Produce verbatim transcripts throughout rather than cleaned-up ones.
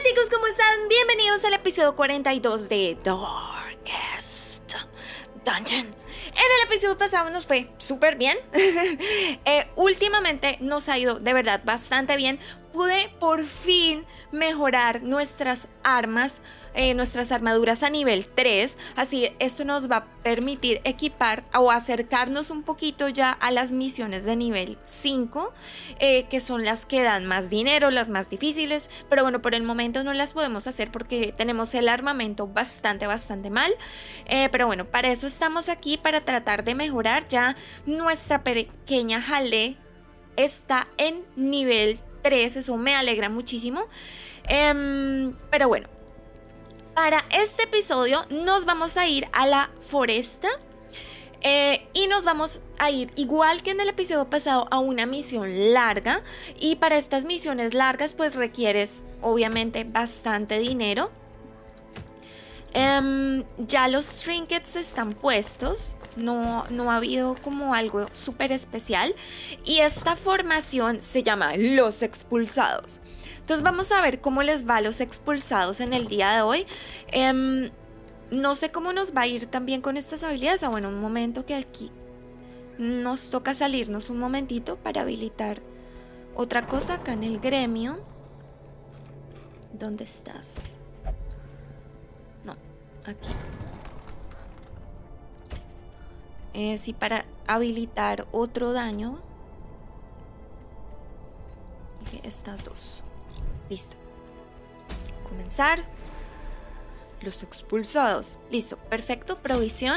chicos, ¿cómo están? Bienvenidos al episodio cuarenta y dos de Darkest Dungeon. En el episodio pasado nos fue súper bien. eh, Últimamente nos ha ido de verdad bastante bien. Pude por fin mejorar nuestras armas, eh, nuestras armaduras a nivel tres. Así esto nos va a permitir equipar o acercarnos un poquito ya a las misiones de nivel cinco, eh, que son las que dan más dinero, las más difíciles. Pero bueno, por el momento no las podemos hacer porque tenemos el armamento bastante, bastante mal. Eh, pero bueno, para eso estamos aquí, para tratar de mejorar. Ya nuestra pequeña Jalé está en nivel tres, eso me alegra muchísimo. Um, pero bueno, para este episodio nos vamos a ir a la foresta eh, y nos vamos a ir, igual que en el episodio pasado, a una misión larga. Y para estas misiones largas pues requieres obviamente bastante dinero. Um, ya los trinkets están puestos. No, no ha habido como algo súper especial. Y esta formación se llama Los Expulsados. Entonces vamos a ver cómo les va a los expulsados en el día de hoy. um, No sé cómo nos va a ir también con estas habilidades. Ah, bueno, un momento que aquí nos toca salirnos un momentito para habilitar otra cosa acá en el gremio. ¿Dónde estás? No, aquí. Eh, sí, para habilitar otro daño. Okay, estas dos. Listo. Comenzar. Los expulsados. Listo, perfecto. Provisión.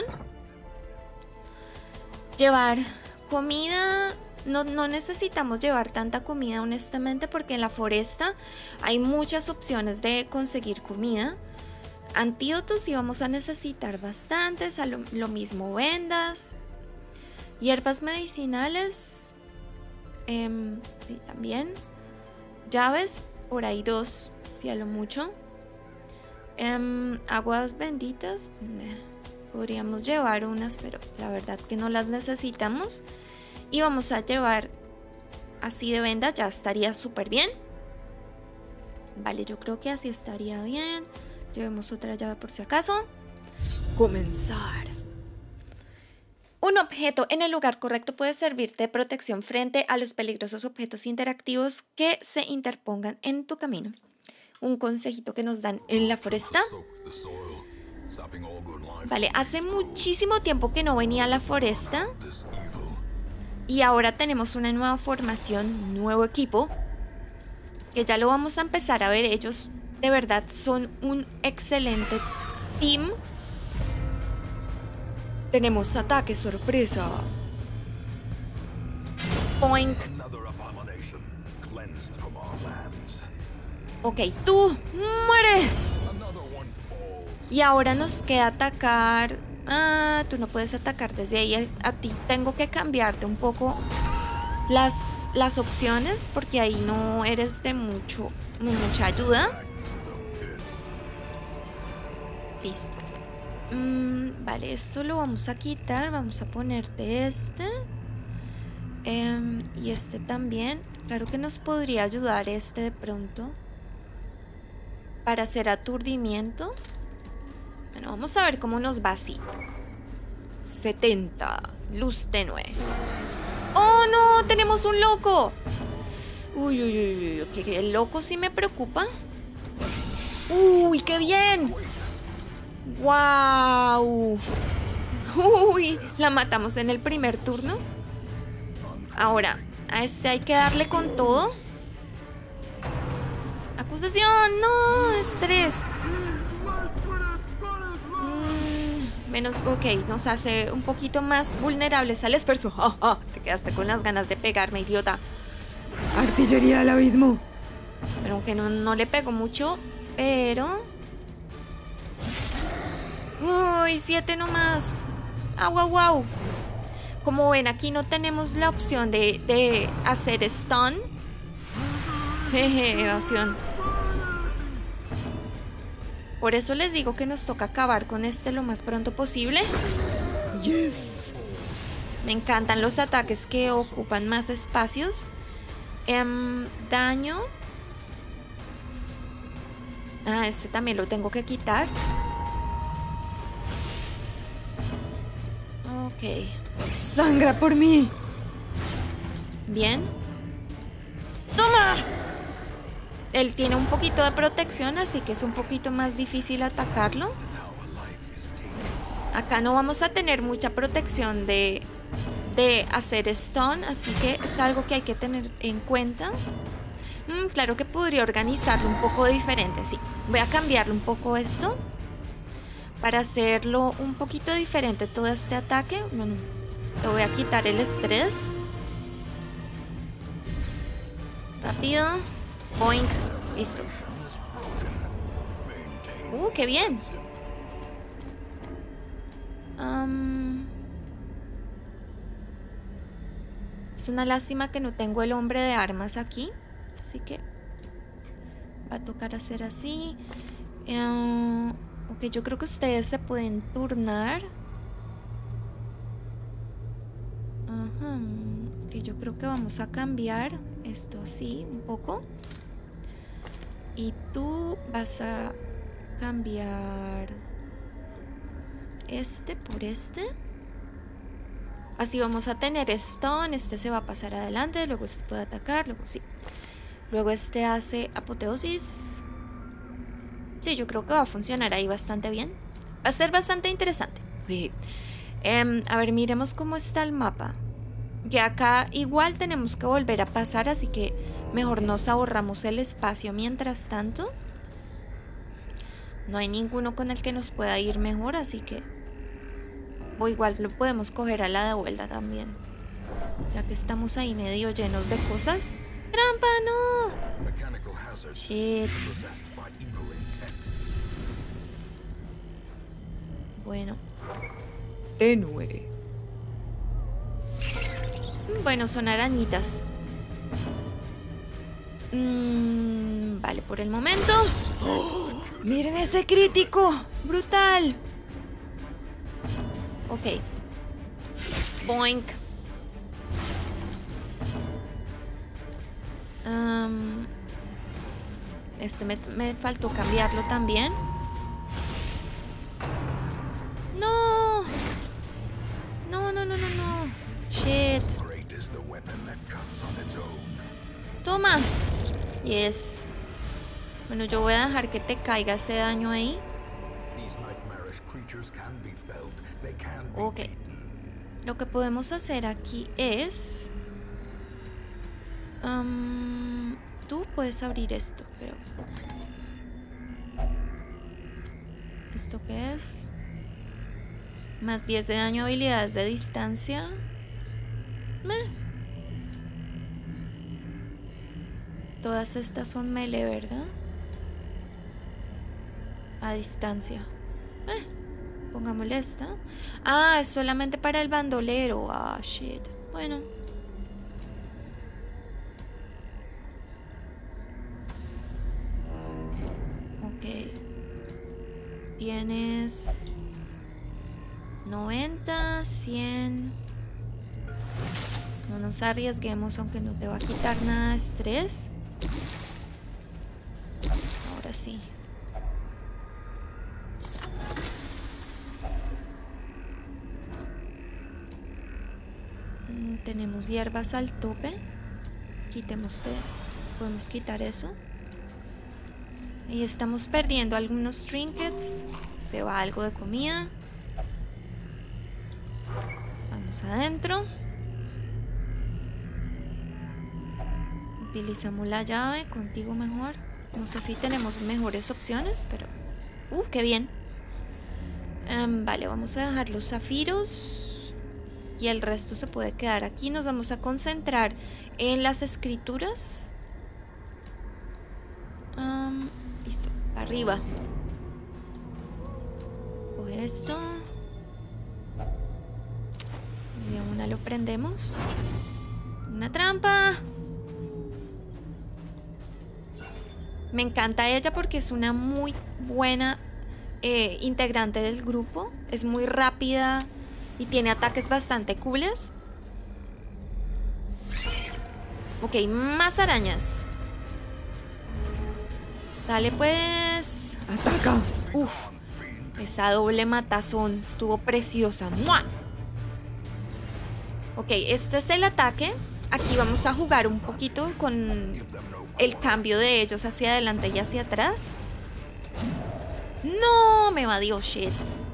Llevar comida. No, no necesitamos llevar tanta comida, honestamente, porque en la foresta hay muchas opciones de conseguir comida. Antídotos sí vamos a necesitar bastantes, a lo, lo mismo vendas, hierbas medicinales, eh, sí, también llaves, por ahí dos, sí, a lo mucho. eh, Aguas benditas, eh, podríamos llevar unas, pero la verdad que no las necesitamos. Y vamos a llevar así de vendas, ya estaría súper bien. Vale, yo creo que así estaría bien. Llevemos otra llave por si acaso. Comenzar. Un objeto en el lugar correcto puede servirte de protección frente a los peligrosos objetos interactivos que se interpongan en tu camino. Un consejito que nos dan en la foresta. Vale, hace muchísimo tiempo que no venía a la foresta. Y ahora tenemos una nueva formación, nuevo equipo, que ya lo vamos a empezar a ver. Ellos de verdad son un excelente team. Tenemos ataque sorpresa. Poink. Ok, tú, muere. Y ahora nos queda atacar. Ah, tú no puedes atacar desde ahí. A, a ti tengo que cambiarte un poco las, las opciones, porque ahí no eres de mucho, mucha ayuda. Listo. Mm, vale, esto lo vamos a quitar. Vamos a ponerte este. Eh, y este también. Claro que nos podría ayudar este de pronto para hacer aturdimiento. Bueno, vamos a ver cómo nos va así. setenta. Luz tenue. ¡Oh, no! ¡Tenemos un loco! Uy, uy, uy, uy. Que el loco sí me preocupa. ¡Uy, qué bien! ¡Wow! ¡Uy! La matamos en el primer turno. Ahora, a este hay que darle con todo. ¡Acusación! ¡No! ¡Estrés! Mm, menos, ok, nos hace un poquito más vulnerables al esfuerzo. ¡Oh, oh! Te quedaste con las ganas de pegarme, idiota. Artillería del abismo. Pero aunque no, no le pego mucho, pero... Uy, siete nomás. Ah, wow, wow. Como ven, aquí no tenemos la opción de, de hacer stun. Jeje, evasión. Por eso les digo que nos toca acabar con este lo más pronto posible. Yes. Me encantan los ataques que ocupan más espacios. Um, daño. Ah, este también lo tengo que quitar. Ok. ¡Sangra por mí! Bien. ¡Toma! Él tiene un poquito de protección, así que es un poquito más difícil atacarlo. Acá no vamos a tener mucha protección de, de hacer stun, así que es algo que hay que tener en cuenta. Mm, claro que podría organizarlo un poco diferente, sí. Voy a cambiarle un poco esto para hacerlo un poquito diferente todo este ataque. Bueno, le voy a quitar el estrés. Rápido. Boink. Listo. Uh, qué bien. Um, es una lástima que no tengo el hombre de armas aquí. Así que va a tocar hacer así. Uh, ok, yo creo que ustedes se pueden turnar. Ajá. Ok, yo creo que vamos a cambiar esto así un poco. Y tú vas a cambiar este por este. Así vamos a tener stun. Este se va a pasar adelante. Luego este puede atacar. Luego sí. Luego este hace apoteosis. Sí, yo creo que va a funcionar ahí bastante bien. Va a ser bastante interesante. Uy. Eh, a ver, miremos cómo está el mapa. Que acá igual tenemos que volver a pasar, así que mejor nos ahorramos el espacio mientras tanto. No hay ninguno con el que nos pueda ir mejor, así que... O igual lo podemos coger a la de vuelta también. Ya que estamos ahí medio llenos de cosas. ¡Trampa, no! Shit. Bueno. Tenue. Bueno, son arañitas. Mm, vale, por el momento. ¡Oh! ¡Miren ese crítico! ¡Brutal! Ok. Boink. Um, este me, me faltó cambiarlo también. ¡No! No, no, no, no, no. Shit. Toma. Yes. Bueno, yo voy a dejar que te caiga ese daño ahí. Ok. Lo que podemos hacer aquí es... Um, tú puedes abrir esto, pero... ¿Esto qué es? Más diez de daño, habilidades de distancia. Meh. Todas estas son melee, ¿verdad? A distancia. Eh, pongámosle esta. Ah, es solamente para el bandolero. Ah, shit. Bueno. Ok. Tienes... noventa, cien... No nos arriesguemos, aunque no te va a quitar nada de estrés. Ahora sí. Mm, tenemos hierbas al tope. Quitemos de... Podemos quitar eso. Y estamos perdiendo algunos trinkets. Se va algo de comida. Vamos adentro. Utilizamos la llave, contigo mejor. No sé si tenemos mejores opciones, pero... ¡Uh, qué bien! Um, vale, vamos a dejar los zafiros. Y el resto se puede quedar aquí. Nos vamos a concentrar en las escrituras. Um, listo, para arriba. Coge esto. Y de una lo prendemos. Una trampa. Me encanta ella porque es una muy buena eh, integrante del grupo. Es muy rápida y tiene ataques bastante cooles. Ok, más arañas. Dale pues. Ataca. Uf. Esa doble matazón estuvo preciosa. ¡Mua! Ok, este es el ataque. Aquí vamos a jugar un poquito con el cambio de ellos hacia adelante y hacia atrás. No, me evadió, shit.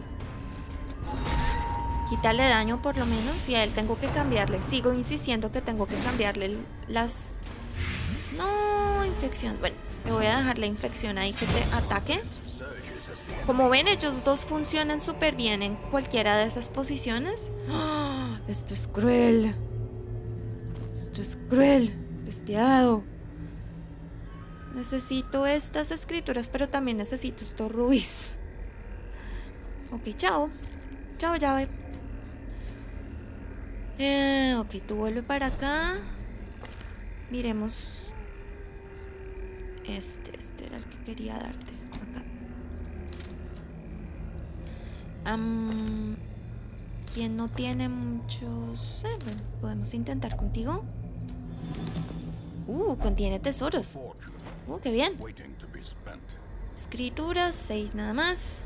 Quítale daño por lo menos. Y a él tengo que cambiarle. Sigo insistiendo que tengo que cambiarle las... No, infección. Bueno, te voy a dejar la infección ahí que te ataque. Como ven, ellos dos funcionan súper bien en cualquiera de esas posiciones. ¡Oh! Esto es cruel. Esto es cruel. Despiadado. Necesito estas escrituras, pero también necesito estos rubíes. Ok, chao. Chao, llave. Eh, ok, tú vuelve para acá. Miremos. Este, este era el que quería darte. Acá. Um, ¿Quién no tiene muchos? Eh, bueno, podemos intentar contigo. Uh, contiene tesoros. Uh, qué bien. Escrituras, seis nada más.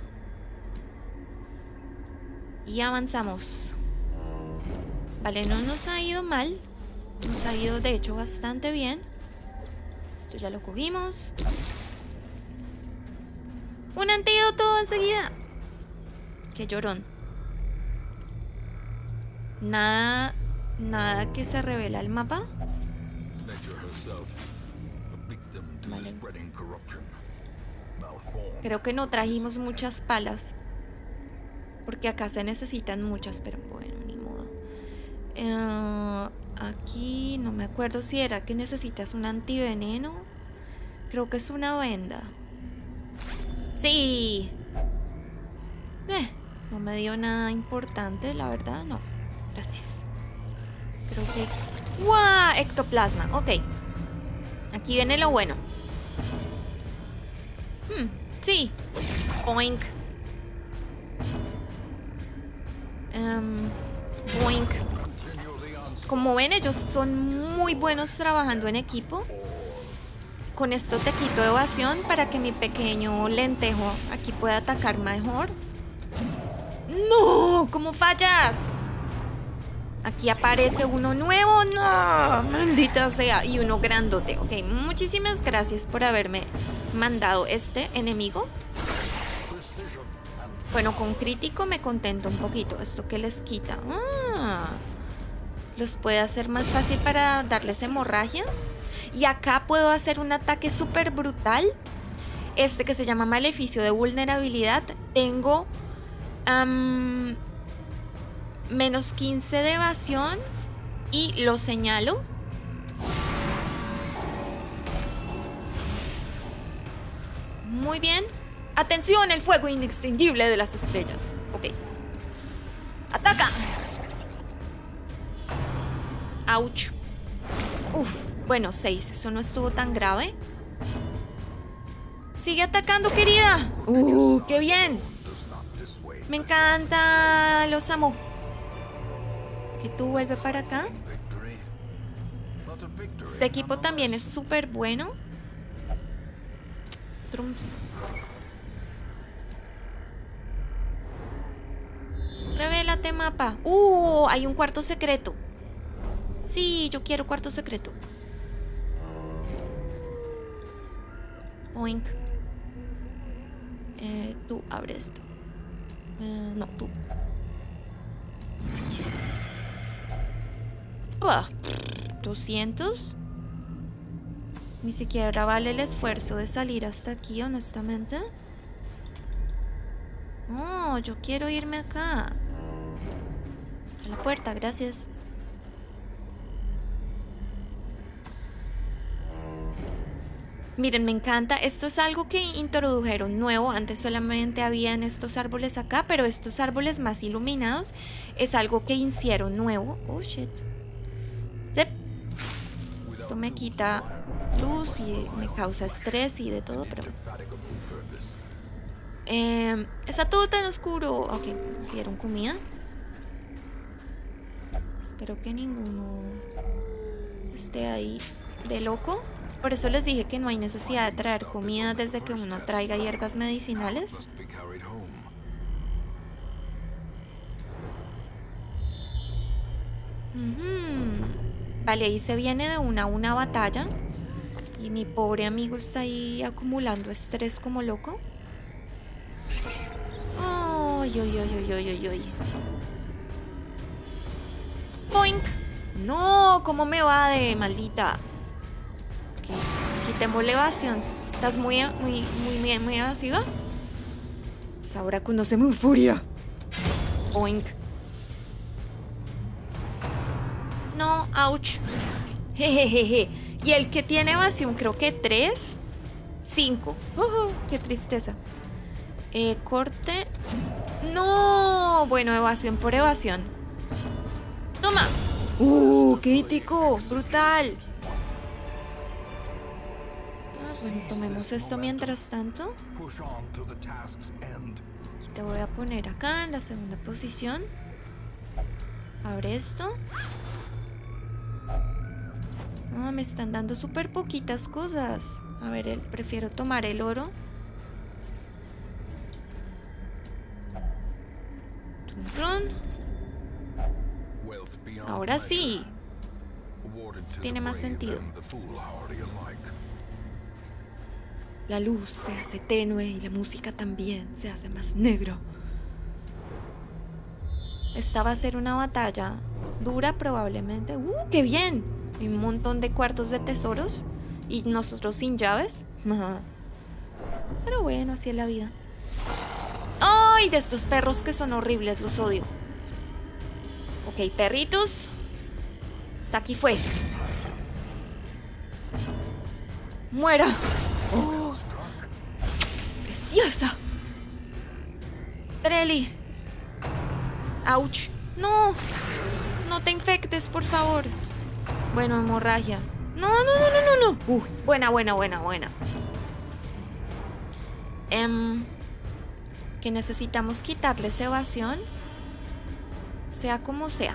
Y avanzamos. Vale, no nos ha ido mal. Nos ha ido de hecho bastante bien. Esto ya lo cogimos. Un antídoto enseguida. Qué llorón. Nada, nada que se revela el mapa. Vale. Creo que no trajimos muchas palas. Porque acá se necesitan muchas, pero bueno, ni modo. Eh, aquí no me acuerdo si era que necesitas un antiveneno. Creo que es una venda. ¡Sí! Eh, no me dio nada importante, la verdad, no. Gracias. Creo que... ¡Guau! Ectoplasma, ok. Aquí viene lo bueno. Hmm, sí. Boink. Um, boink. Como ven, ellos son muy buenos trabajando en equipo. Con esto te quito evasión para que mi pequeño lentejo aquí pueda atacar mejor. ¡No! ¿Cómo fallas? Aquí aparece uno nuevo. ¡No! Maldita sea. Y uno grandote. Ok, muchísimas gracias por haberme mandado este enemigo. Bueno, con crítico me contento un poquito. ¿Esto qué les quita? Ah, los puede hacer más fácil para darles hemorragia. Y acá puedo hacer un ataque súper brutal. Este que se llama Maleficio de Vulnerabilidad. Tengo um, menos quince de evasión. Y lo señalo. Muy bien. Atención, el fuego inextinguible de las estrellas. Ok. ¡Ataca! ¡Auch! Uf, bueno, seis. Eso no estuvo tan grave. Sigue atacando, querida. ¡Uh, qué bien! Me encanta. Los amo. Que tú vuelve para acá. Este equipo también es súper bueno. Trumps. Revélate, mapa. Uh, hay un cuarto secreto. Sí, yo quiero cuarto secreto. Oink. Eh, tú abre esto. Eh, no, tú. Ah, doscientos. Ni siquiera vale el esfuerzo de salir hasta aquí, honestamente. No, yo quiero irme acá. A la puerta, gracias. Miren, me encanta. Esto es algo que introdujeron nuevo. Antes solamente habían estos árboles acá, pero estos árboles más iluminados es algo que hicieron nuevo. Oh, shit. Yep. Esto me quita luz y me causa estrés y de todo, pero... Eh, está todo tan oscuro. Ok, dieron comida. Espero que ninguno esté ahí de loco. Por eso les dije que no hay necesidad de traer comida desde que uno traiga hierbas medicinales. Uh-huh. Vale, ahí se viene de una a una batalla. Y mi pobre amigo está ahí acumulando estrés como loco. Ay, ay, ay, ay, ay, ay, ay. Boink. No, ¿cómo me va de maldita? Okay. Quitemos elevación. ¿Estás muy, muy, muy, muy, muy evasiva? Pues ahora conóceme un furia. Boink. No, ouch. Jejejeje. Y el que tiene evasión, creo que tres. Cinco. Oh, qué tristeza. Eh, corte. No. Bueno, evasión por evasión. Toma. Uh, crítico. Brutal. Ah, bueno, tomemos esto mientras tanto. Y te voy a poner acá en la segunda posición. Abre esto. Ah, me están dando súper poquitas cosas. A ver, el, prefiero tomar el oro. Tron. Ahora sí. Esto tiene más sentido. La luz se hace tenue y la música también se hace más negro. Esta va a ser una batalla dura probablemente. ¡Uh, qué bien! Hay un montón de cuartos de tesoros y nosotros sin llaves. Pero bueno, así es la vida. ¡Ay! De estos perros que son horribles, los odio. Ok, perritos. Hasta aquí fue. ¡Muera! Oh, ¡preciosa! Trelly. ¡Auch! ¡No! No te infectes, por favor. Bueno, hemorragia. No, no, no, no, no, no. Uy, buena, buena, buena, buena. Um, que necesitamos quitarles evasión. Sea como sea.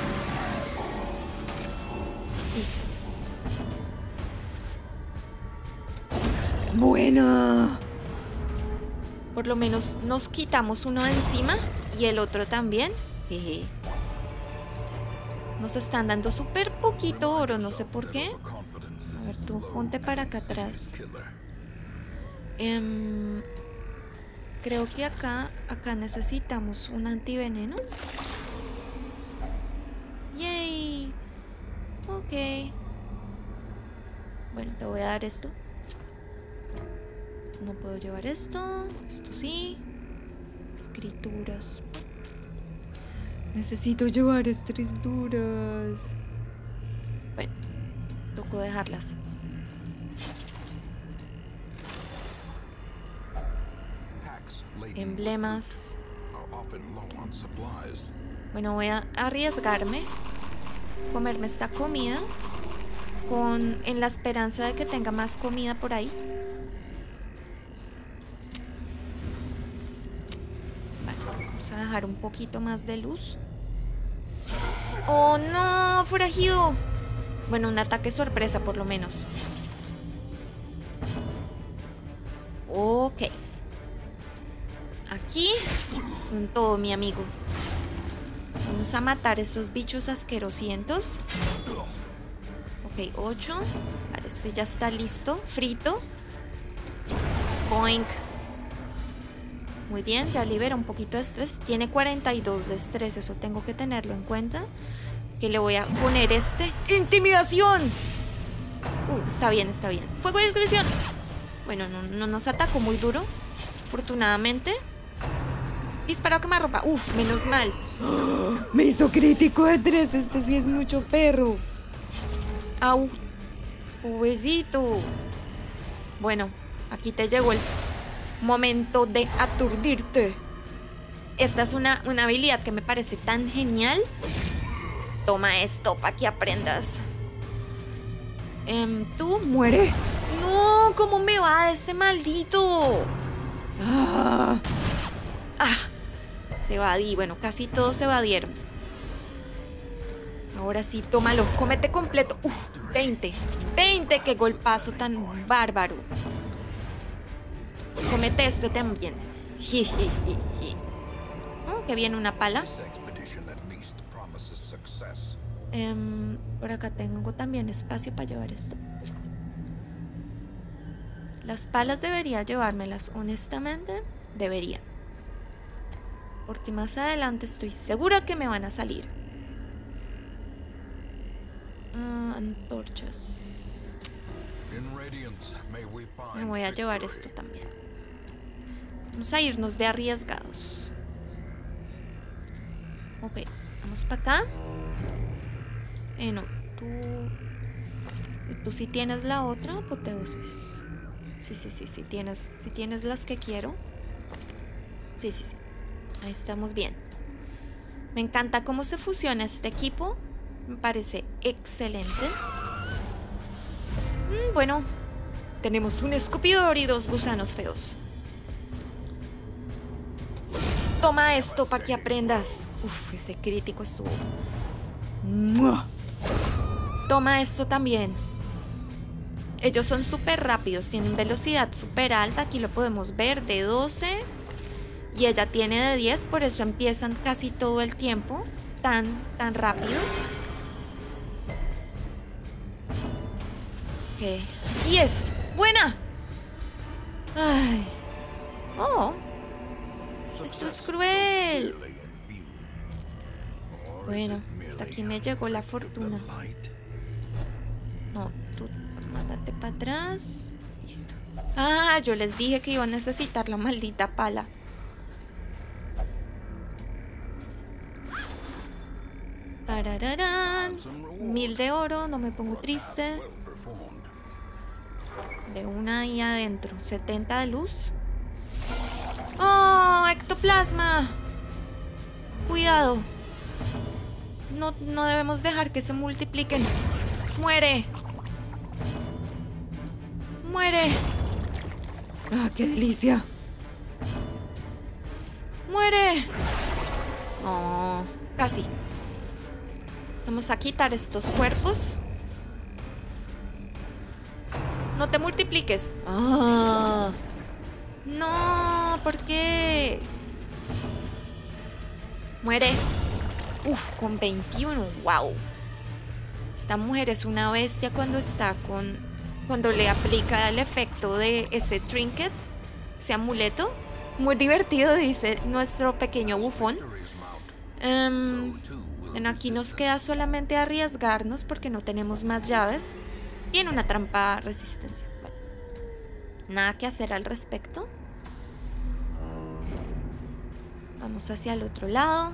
Listo. Buena. Por lo menos nos quitamos uno de encima y el otro también. Jeje. Nos están dando súper poquito oro, no sé por qué. A ver, tú, ponte para acá atrás. Um, creo que acá, acá necesitamos un antiveneno. Yay. Ok. Bueno, te voy a dar esto. No puedo llevar esto. Esto sí. Escrituras. Necesito llevar escrituras. Bueno, tocó dejarlas. Emblemas. Bueno, voy a arriesgarme. Comerme esta comida. Con, en la esperanza de que tenga más comida por ahí. Vale, vamos a dejar un poquito más de luz. ¡Oh, no! ¡Forajido! Bueno, un ataque sorpresa por lo menos. Ok. Aquí, con todo, mi amigo. Vamos a matar estos bichos asquerosientos. Ok, ocho. Vale, este ya está listo. Frito. Boink. Muy bien, ya libera un poquito de estrés. Tiene cuarenta y dos de estrés, eso tengo que tenerlo en cuenta. Que le voy a poner este. ¡Intimidación! Uh, está bien, está bien. Fuego de discreción. Bueno, no, no nos atacó muy duro, afortunadamente. Disparo a quemarropa. Uf, menos mal. ¡Oh! Me hizo crítico de tres. Este sí es mucho perro. Au. Pobrecito. Bueno, aquí te llegó el momento de aturdirte. Esta es una, una habilidad que me parece tan genial. Toma esto para que aprendas. Um, Tú muere. No, ¿cómo me va este maldito? Ah. Ah. Te evadí. Bueno, casi todos se evadieron. Ahora sí, tómalo. Cómete completo. Uf, veinte. veinte, qué golpazo tan bárbaro. Comete esto también. Oh, que viene una pala. Um, por acá tengo también espacio para llevar esto. Las palas debería llevármelas, honestamente. Debería. Porque más adelante estoy segura que me van a salir. Uh, antorchas. Me voy a llevar esto también. Vamos a irnos de arriesgados. Ok, vamos para acá. Eh, no, tú... Tú sí tienes la otra, apoteosis. Sí, sí, sí, sí tienes, sí tienes las que quiero. Sí, sí, sí. Ahí estamos bien. Me encanta cómo se fusiona este equipo. Me parece excelente. Mm, bueno, tenemos un escupidor y dos gusanos feos. Toma esto para que aprendas. Uf, ese crítico estuvo. ¡Mua! Toma esto también. Ellos son súper rápidos, tienen velocidad súper alta. Aquí lo podemos ver, de doce. Y ella tiene de diez, por eso empiezan casi todo el tiempo. Tan, tan rápido. Ok. diez. Buena. Ay. Oh. Esto es cruel. Bueno, hasta aquí me llegó la fortuna. No, tú mándate para atrás. Listo. Ah, yo les dije que iba a necesitar la maldita pala. Tarararán. Mil de oro, no me pongo triste. De una ahí adentro. setenta de luz. ¡Oh! ¡Ectoplasma! Cuidado. No, no debemos dejar que se multipliquen. ¡Muere! ¡Muere! ¡Ah, qué delicia! ¡Muere! Oh, casi. Vamos a quitar estos cuerpos. No te multipliques. ¡Ah! No, ¿por qué? Muere. Uf, con veintiuno, wow. Esta mujer es una bestia cuando está con... Cuando le aplica el efecto de ese trinket, ese amuleto. Muy divertido, dice nuestro pequeño bufón. Um, bueno, aquí nos queda solamente arriesgarnos porque no tenemos más llaves. Tiene una trampa resistencia. Bueno, nada que hacer al respecto. Vamos hacia el otro lado.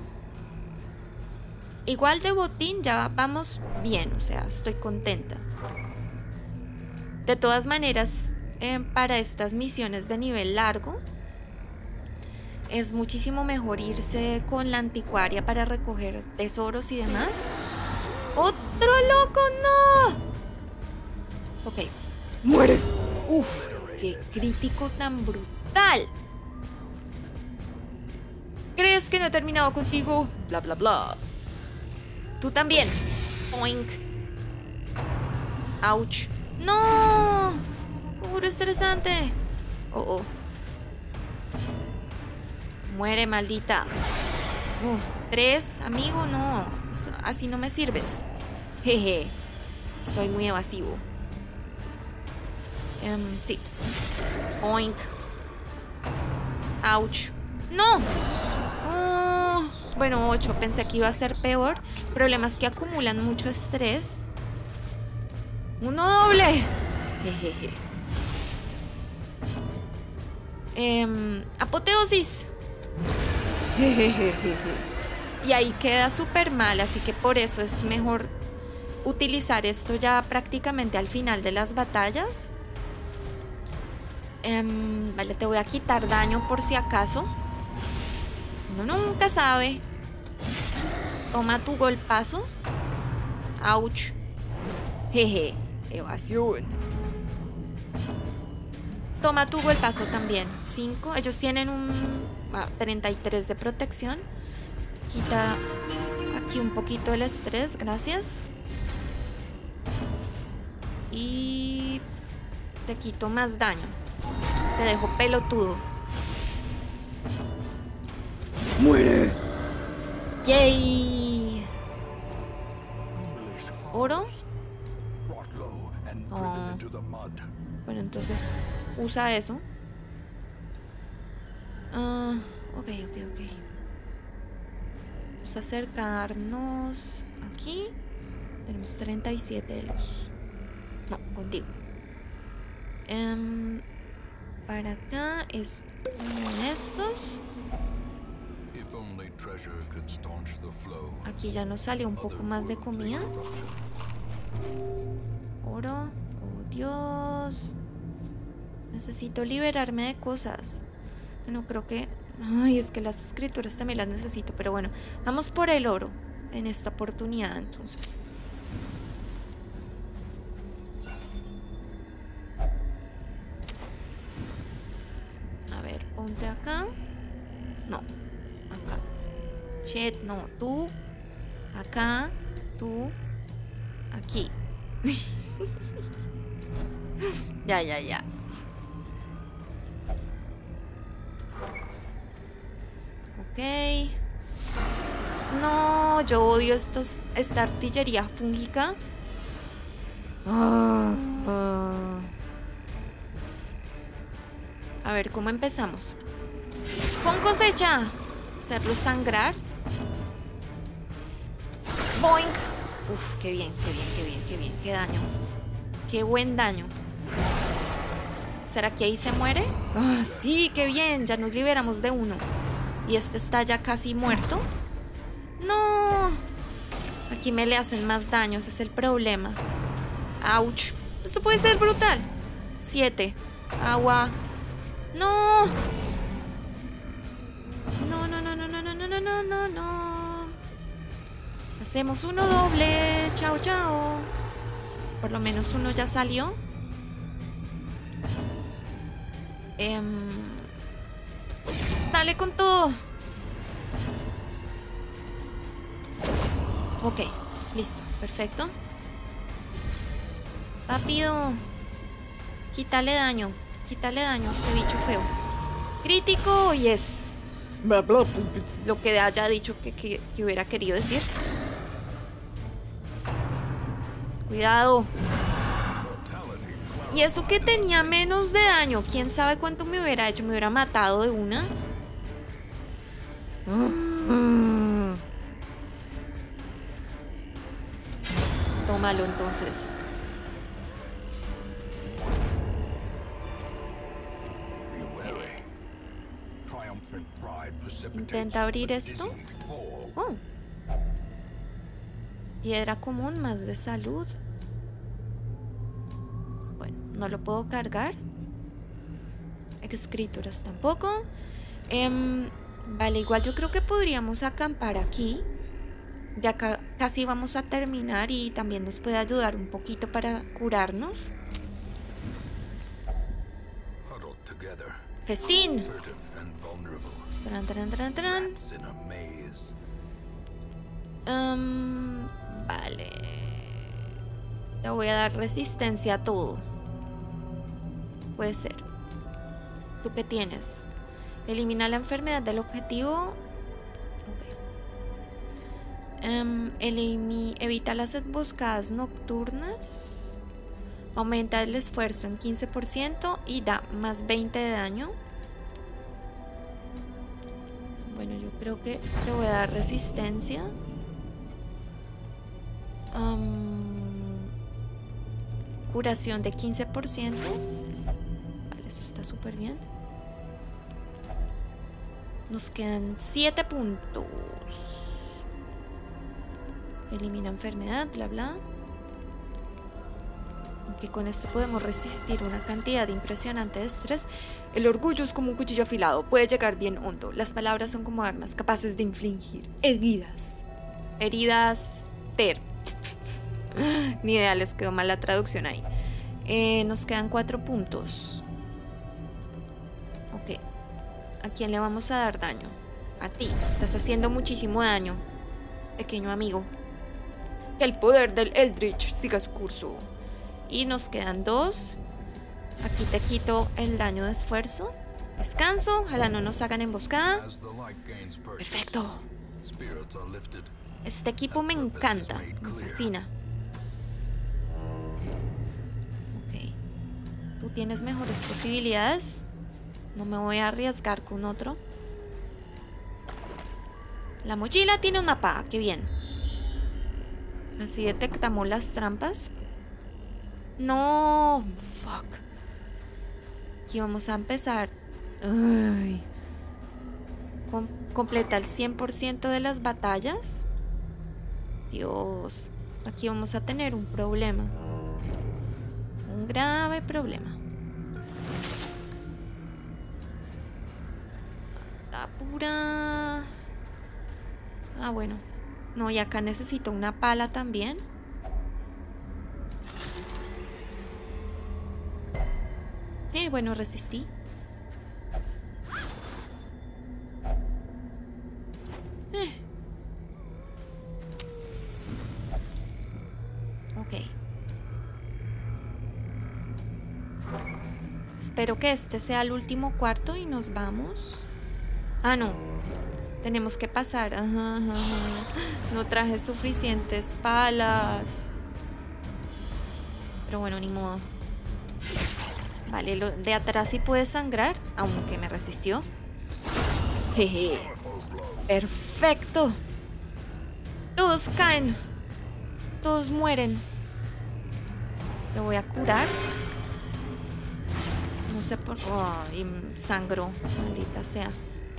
Igual de botín ya vamos bien, o sea, estoy contenta. De todas maneras, eh, para estas misiones de nivel largo, es muchísimo mejor irse con la anticuaria para recoger tesoros y demás. ¡Otro loco, no! Ok, muere. Uf, qué crítico tan brutal. ¿Crees que no he terminado contigo? Bla, bla, bla. Tú también. Oink. Ouch. ¡No! ¡Puro estresante! Oh, oh. Muere, maldita. Uh, tres, amigo, no. Eso, así no me sirves. Jeje. Soy muy evasivo. Um, sí. Oink. Ouch. ¡No! Uh, bueno, ocho. Pensé que iba a ser peor. El problema es que acumulan mucho estrés. ¡Uno doble! Jejeje. Um, apoteosis. Jejejeje. Y ahí queda súper mal, así que por eso es mejor utilizar esto ya prácticamente al final de las batallas. Um, vale, te voy a quitar daño por si acaso. Uno nunca sabe. Toma tu golpazo. Ouch. Jeje. Evasión. Toma tu golpazo también. cinco. Ellos tienen un ah, treinta y tres de protección. Quita aquí un poquito el estrés. Gracias. Y te quito más daño. Te dejo pelotudo. ¡Muere! ¡Yay! ¿Oro? Oh. Bueno, entonces usa eso. Uh, ok, ok, ok. Vamos a acercarnos aquí. Tenemos treinta y siete de luz. No, contigo. Um, para acá es uno de estos. Aquí ya nos salió un poco más de comida. Oro. Oh, Dios. Necesito liberarme de cosas. Bueno, creo que... Ay, es que las escrituras también las necesito. Pero bueno, vamos por el oro en esta oportunidad, entonces. A ver, ponte acá. No, acá. Chet, no, tú. Acá, tú. Aquí. Ya, ya, ya. Ok. No, yo odio estos, esta artillería fúngica. Ah, ah. A ver, ¿cómo empezamos? Con cosecha. Hacerlo sangrar. Boink. Uf, qué bien, qué bien, qué bien, qué bien. Qué daño. Qué buen daño. ¿Será que ahí se muere? Ah, sí, qué bien. Ya nos liberamos de uno. Y este está ya casi muerto. No. Aquí me le hacen más daño. Ese es el problema. Ouch. Esto puede ser brutal. Siete. Agua. No. No, no, no, no, no, no, no, no, no, no, no. Hacemos uno doble. Chao, chao. Por lo menos uno ya salió. Eh, dale con todo. Ok, listo, perfecto. Rápido. Quítale daño. Quítale daño a este bicho feo. Crítico, yes. Lo que haya dicho que, que, que hubiera querido decir. Cuidado. Y eso que tenía menos de daño. ¿Quién sabe cuánto me hubiera hecho? Me hubiera matado de una. Tómalo entonces. Intenta abrir esto. Oh. Piedra común, más de salud. Bueno, no lo puedo cargar. Escrituras tampoco. Eh, vale, igual yo creo que podríamos acampar aquí. Ya ca casi vamos a terminar y también nos puede ayudar un poquito para curarnos. Festín. Tran, tran, tran, tran. Um, vale. Te voy a dar resistencia a todo. Puede ser. ¿Tú qué tienes? Elimina la enfermedad del objetivo. Okay. Um, elimi evita las emboscadas nocturnas. Aumenta el esfuerzo en quince por ciento y da más veinte de daño. Bueno, yo creo que te voy a dar resistencia. Um, curación de quince por ciento. Vale, eso está súper bien. Nos quedan siete puntos. Elimina enfermedad, bla bla. Aunque con esto podemos resistir una cantidad impresionante de estrés. El orgullo es como un cuchillo afilado, puede llegar bien hondo. Las palabras son como armas capaces de infligir heridas. Heridas ter. Ni idea, les quedó mal la traducción ahí. Eh, nos quedan cuatro puntos. Ok. ¿A quién le vamos a dar daño? A ti. Estás haciendo muchísimo daño, pequeño amigo. Que el poder del Eldritch siga su curso. Y nos quedan dos. Aquí te quito el daño de esfuerzo. Descanso. Ojalá no nos hagan emboscada. Perfecto. Este equipo me encanta. Me fascina. Ok. Tú tienes mejores posibilidades. No me voy a arriesgar con otro. La mochila tiene un mapa. Qué bien. Así detectamos las trampas. No. Fuck. Aquí vamos a empezar. Ay. Com completa el cien por ciento de las batallas. Dios. Aquí vamos a tener un problema. Un grave problema. Apura. Ah, bueno. No, y acá necesito una pala también. Eh, bueno, resistí. Eh. Ok. Espero que este sea el último cuarto y nos vamos. Ah, no. Tenemos que pasar. Ajá, ajá, ajá. No traje suficientes palas. Pero bueno, ni modo. Vale, lo de atrás sí puede sangrar, aunque me resistió. Jeje. Perfecto. Todos caen. Todos mueren. Le voy a curar. No sé por qué. Oh, y sangró. Maldita sea.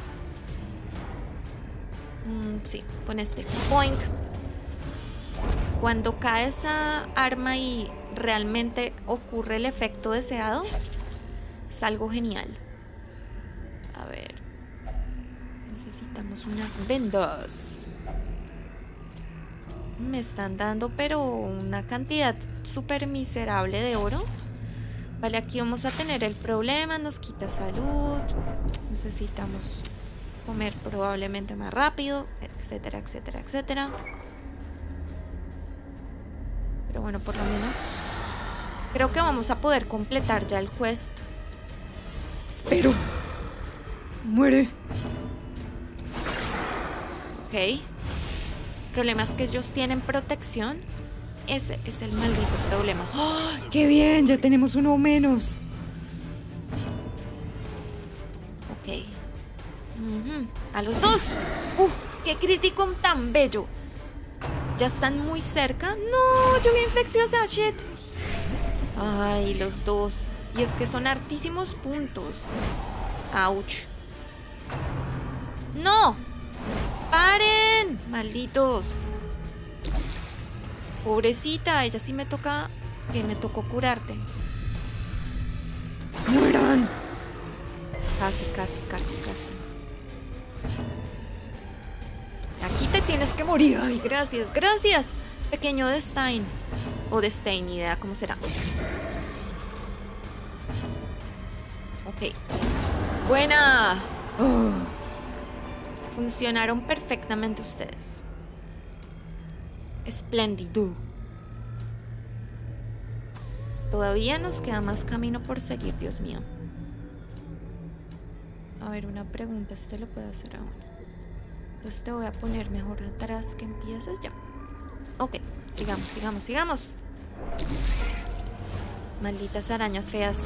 Mm, sí, con este. Boink. Cuando cae esa arma y realmente ocurre el efecto deseado, es algo genial. A ver. Necesitamos unas vendas. Me están dando, pero una cantidad súper miserable de oro. Vale, aquí vamos a tener el problema. Nos quita salud. Necesitamos comer probablemente más rápido, etcétera, etcétera, etcétera. Pero bueno, por lo menos creo que vamos a poder completar ya el quest. Espero. Muere. Ok. El problema es que ellos tienen protección. Ese es el maldito problema. ¡Oh, ¡qué bien! Ya tenemos uno menos. Ok. Uh-huh. A los dos. ¡Uh! ¡Qué crítico tan bello! Ya están muy cerca. ¡No! ¡Lluvia infecciosa! ¡Shit! Ay, los dos. Y es que son hartísimos puntos. ¡Auch! ¡No! ¡Paren! ¡Malditos! Pobrecita, ella sí me toca... Que me tocó curarte. ¡Mueran! Casi, casi, casi, casi. Aquí te tienes que morir. Ay, gracias, gracias. Pequeño de Stein. O de Stein, ni idea cómo será. Ok. Buena. Oh. Funcionaron perfectamente ustedes. Espléndido. Todavía nos queda más camino por seguir, Dios mío. A ver, una pregunta. Este lo puedo hacer ahora. Entonces te voy a poner mejor atrás que empieces ya. Ok, sigamos, sigamos, sigamos. Malditas arañas feas.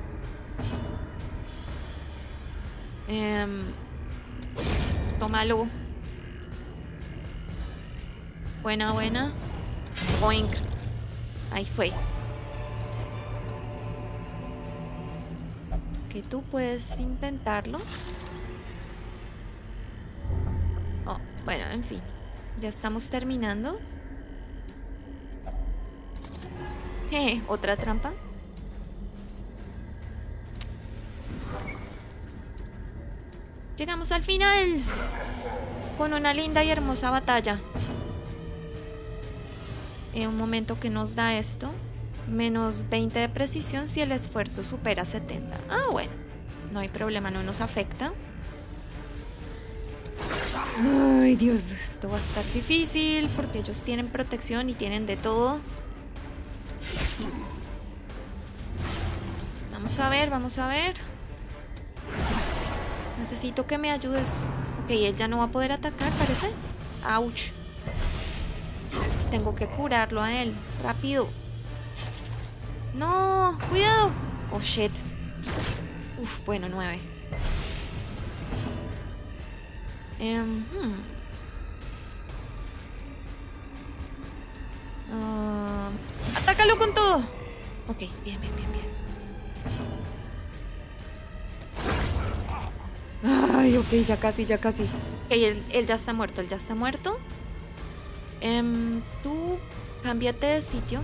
Eh, tómalo. Buena, buena. Boink. Ahí fue. Que tú puedes intentarlo. Oh, bueno, en fin. Ya estamos terminando. Jeje, otra trampa. Llegamos al final. Con una linda y hermosa batalla. En un momento que nos da esto. Menos veinte de precisión si el esfuerzo supera setenta. Ah, bueno. No hay problema, no nos afecta. Ay, Dios, esto va a estar difícil porque ellos tienen protección y tienen de todo. Vamos a ver, vamos a ver. Necesito que me ayudes. Ok, él ya no va a poder atacar, parece. Ouch. Tengo que curarlo a él. Rápido. No, cuidado. Oh, shit. Uf, bueno, nueve. Um, hmm. uh, Atácalo con todo. Ok, bien, bien, bien, bien. Ay, ok, ya casi, ya casi. Ok, él, él ya está muerto, él ya está muerto. Um, tú, cámbiate de sitio.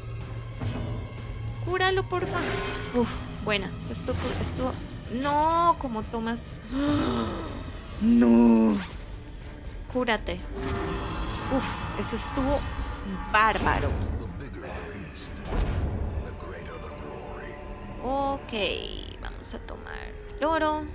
Cúralo, porfa. Uf, buena. Esto estuvo, estuvo... No, como tomas. No. Cúrate. Uf, eso estuvo bárbaro. Ok, vamos a tomar el oro.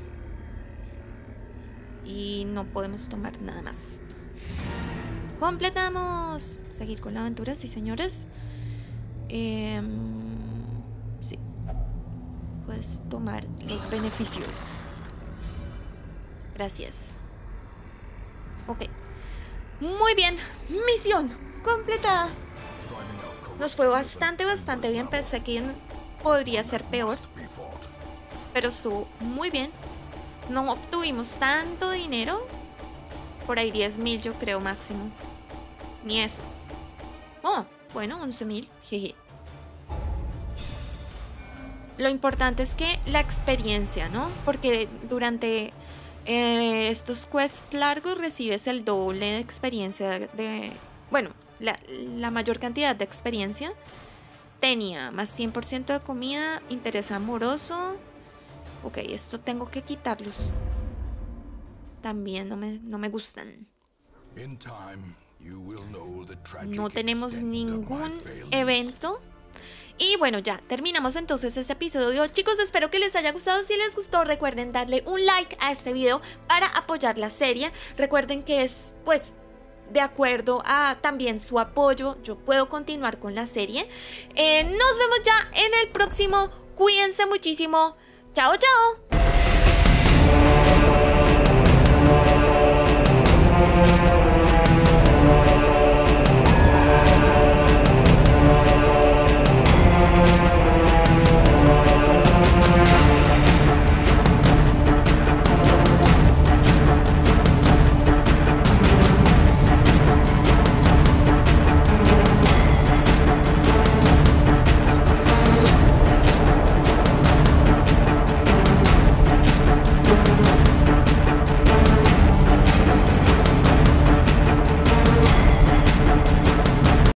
Y no podemos tomar nada más. Completamos. Seguir con la aventura, sí, señores. Eh, sí. Puedes tomar los beneficios. Gracias. Ok. Muy bien. Misión completada. Nos fue bastante, bastante bien. Pensé que podría ser peor, pero estuvo muy bien. No obtuvimos tanto dinero. Por ahí diez mil yo creo máximo. Ni eso. Oh, bueno, once mil. Jeje. Lo importante es que la experiencia, ¿no? Porque durante eh, estos quests largos recibes el doble de experiencia de... de bueno, la, la mayor cantidad de experiencia. Tenía más cien por ciento de comida, interés amoroso. Ok, esto tengo que quitarlos. También no me, no me gustan. No tenemos ningún evento. Y bueno, ya terminamos entonces este episodio. Chicos, espero que les haya gustado. Si les gustó, recuerden darle un like a este video para apoyar la serie. Recuerden que es, pues, de acuerdo a también su apoyo, yo puedo continuar con la serie. Eh, nos vemos ya en el próximo. Cuídense muchísimo. Chao, chao.